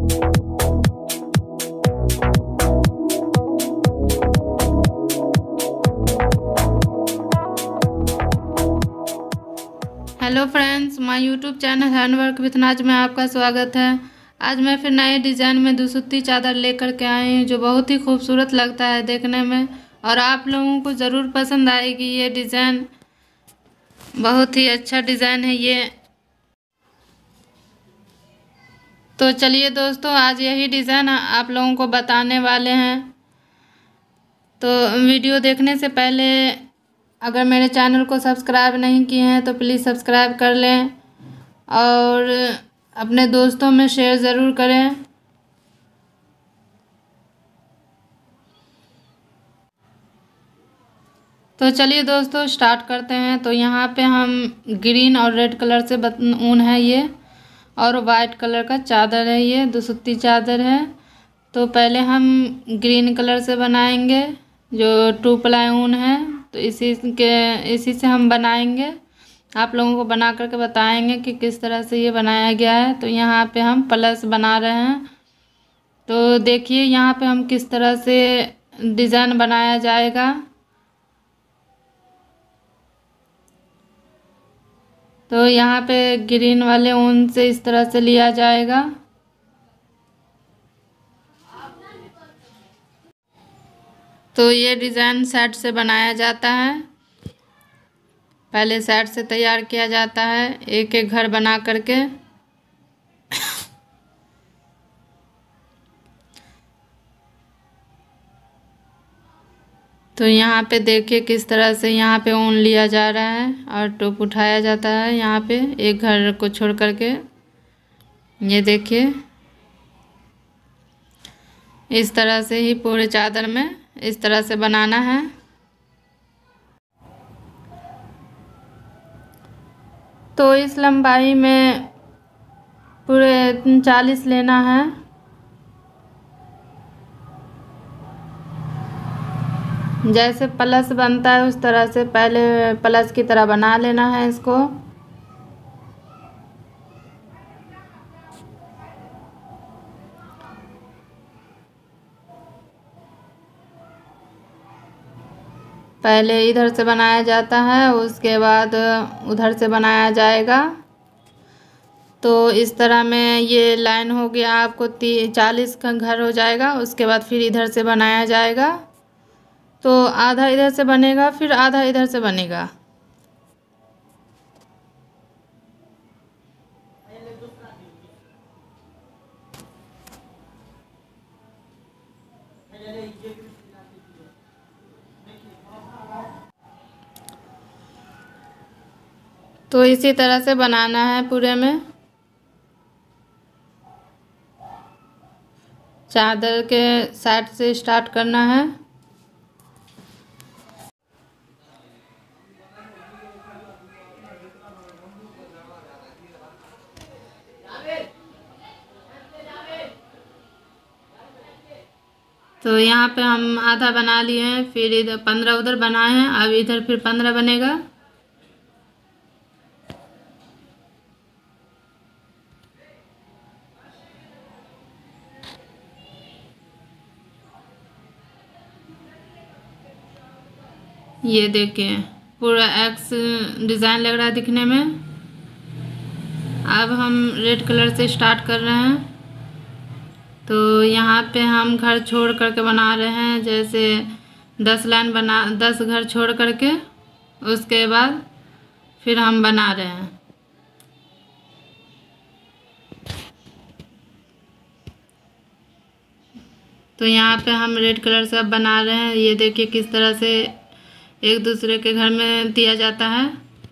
Hello friends, my YouTube channel handwork with Naaz में आपका स्वागत है। आज मैं फिर नए डिज़ाइन में दुसुत्ती चादर लेकर के आई हूँ, जो बहुत ही खूबसूरत लगता है देखने में और आप लोगों को ज़रूर पसंद आएगी। ये डिज़ाइन बहुत ही अच्छा डिज़ाइन है ये। तो चलिए दोस्तों, आज यही डिज़ाइन आप लोगों को बताने वाले हैं। तो वीडियो देखने से पहले अगर मेरे चैनल को सब्सक्राइब नहीं किए हैं तो प्लीज़ सब्सक्राइब कर लें और अपने दोस्तों में शेयर ज़रूर करें। तो चलिए दोस्तों स्टार्ट करते हैं। तो यहाँ पे हम ग्रीन और रेड कलर से ऊन है ये, और वाइट कलर का चादर है, ये दुसुत्ती चादर है। तो पहले हम ग्रीन कलर से बनाएंगे, जो 2 प्लाई ऊन है। तो इसी से हम बनाएंगे, आप लोगों को बना करके बताएंगे कि किस तरह से ये बनाया गया है। तो यहाँ पे हम प्लस बना रहे हैं। तो देखिए यहाँ पे हम किस तरह से डिज़ाइन बनाया जाएगा। तो यहाँ पे ग्रीन वाले ऊन से इस तरह से लिया जाएगा। तो ये डिज़ाइन साइड से बनाया जाता है, पहले साइड से तैयार किया जाता है एक एक घर बना करके। तो यहाँ पे देखिए किस तरह से यहाँ पे ऊन लिया जा रहा है और टोप उठाया जाता है यहाँ पे एक घर को छोड़ करके। ये देखिए इस तरह से ही पूरे चादर में इस तरह से बनाना है। तो इस लंबाई में पूरे 40 लेना है। जैसे प्लस बनता है उस तरह से पहले प्लस की तरह बना लेना है इसको। पहले इधर से बनाया जाता है, उसके बाद उधर से बनाया जाएगा। तो इस तरह में ये लाइन हो गया, आपको 40 का घर हो जाएगा। उसके बाद फिर इधर से बनाया जाएगा। तो आधा इधर से बनेगा, फिर आधा इधर से बनेगा। तो इसी तरह से बनाना है पूरे में। चादर के साइड से स्टार्ट करना है। तो यहाँ पे हम आधा बना लिए हैं, फिर इधर 15 उधर बनाए हैं, अब इधर फिर 15 बनेगा। ये देखिए पूरा एक्स डिज़ाइन लग रहा है दिखने में। अब हम रेड कलर से स्टार्ट कर रहे हैं। तो यहाँ पे हम घर छोड़ करके बना रहे हैं, जैसे 10 लाइन बना 10 घर छोड़ करके उसके बाद फिर हम बना रहे हैं। तो यहाँ पे हम रेड कलर से अब बना रहे हैं। ये देखिए किस तरह से एक दूसरे के घर में दिया जाता है।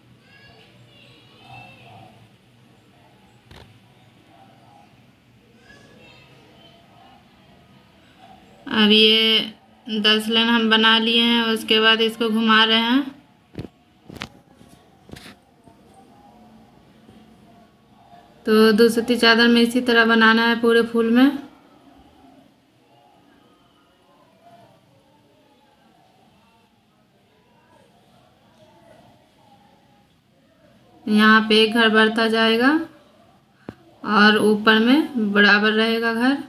अब ये 10 लाइन हम बना लिए हैं, उसके बाद इसको घुमा रहे हैं। तो दुसुत्ती चादर में इसी तरह बनाना है पूरे फूल में। यहाँ पे एक घर बढ़ता जाएगा और ऊपर में बराबर रहेगा घर।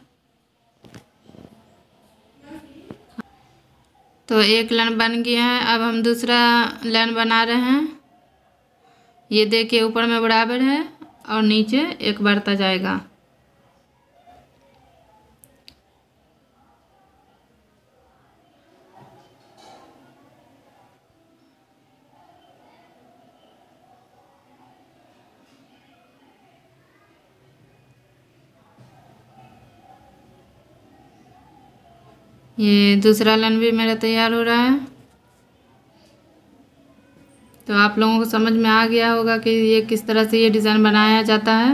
तो एक लाइन बन गया है। अब हम दूसरा लाइन बना रहे हैं। ये देखिए ऊपर में बराबर है और नीचे एक बढ़ता जाएगा। ये दूसरा लाइन भी मेरा तैयार हो रहा है। तो आप लोगों को समझ में आ गया होगा कि ये किस तरह से ये डिज़ाइन बनाया जाता है।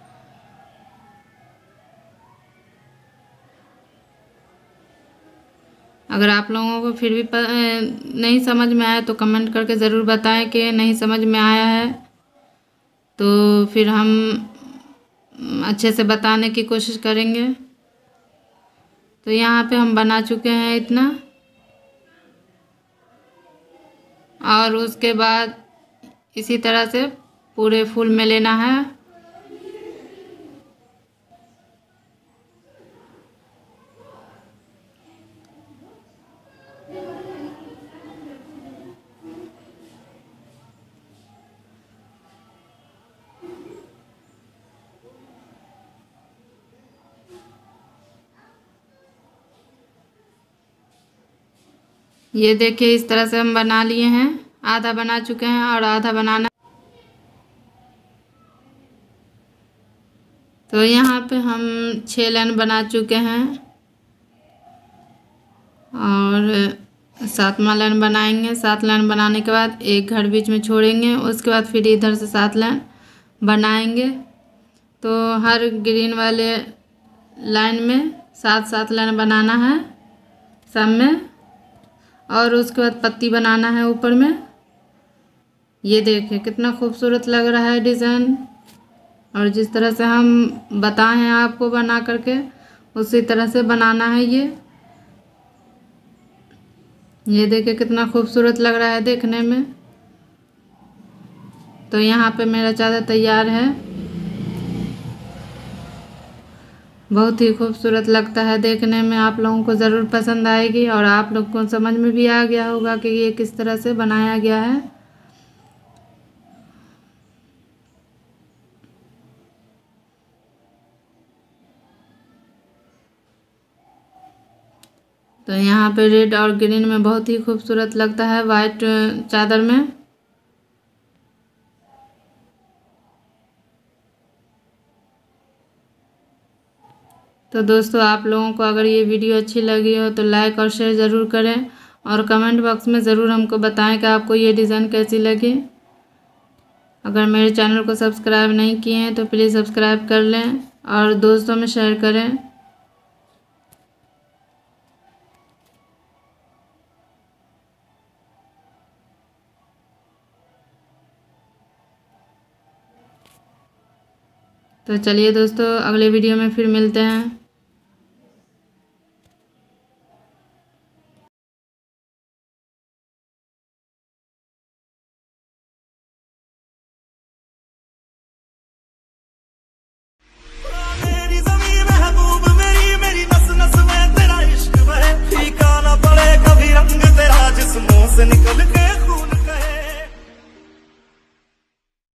अगर आप लोगों को फिर भी नहीं समझ में आया तो कमेंट करके ज़रूर बताएं कि नहीं समझ में आया है, तो फिर हम अच्छे से बताने की कोशिश करेंगे। तो यहाँ पे हम बना चुके हैं इतना, और उसके बाद इसी तरह से पूरे फूल में लेना है। ये देखिए इस तरह से हम बना लिए हैं। आधा बना चुके हैं और आधा बनाना। तो यहाँ पे हम 6 लाइन बना चुके हैं और 7वां लाइन बनाएंगे। 7 लाइन बनाने के बाद एक घर बीच में छोड़ेंगे, उसके बाद फिर इधर से 7 लाइन बनाएंगे। तो हर ग्रीन वाले लाइन में 7 लाइन बनाना है सब में, और उसके बाद पत्ती बनाना है ऊपर में। ये देखिए कितना खूबसूरत लग रहा है डिज़ाइन, और जिस तरह से हम बताए हैं आपको बना करके उसी तरह से बनाना है। ये देखिए कितना खूबसूरत लग रहा है देखने में। तो यहाँ पे मेरा चादर तैयार है। बहुत ही खूबसूरत लगता है देखने में। आप लोगों को ज़रूर पसंद आएगी और आप लोग को समझ में भी आ गया होगा कि ये किस तरह से बनाया गया है। तो यहाँ पे रेड और ग्रीन में बहुत ही खूबसूरत लगता है वाइट चादर में। तो दोस्तों आप लोगों को अगर ये वीडियो अच्छी लगी हो तो लाइक और शेयर ज़रूर करें, और कमेंट बॉक्स में ज़रूर हमको बताएं कि आपको ये डिज़ाइन कैसी लगी। अगर मेरे चैनल को सब्सक्राइब नहीं किए हैं तो प्लीज़ सब्सक्राइब कर लें और दोस्तों में शेयर करें। तो चलिए दोस्तों अगले वीडियो में फिर मिलते हैं।